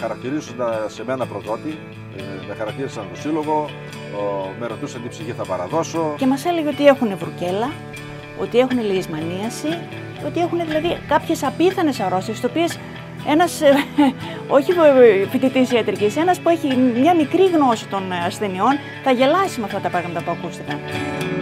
χαρακτηρίζονταν σε μένα προδότη, με χαρακτήρισαν το σύλλογο, με ρωτούσαν τι ψυχή θα παραδώσω. Και μας έλεγε ότι έχουν βρουκέλα, ότι έχουν λεϊσμανίαση, ότι έχουν δηλαδή κάποιες απίθανες αρρώστιες, τις οποίες ένας, όχι φοιτητής ιατρικής, ένας που έχει μια μικρή γνώση των ασθενειών, θα γελάσει με αυτά τα πράγματα που ακούστηκαν.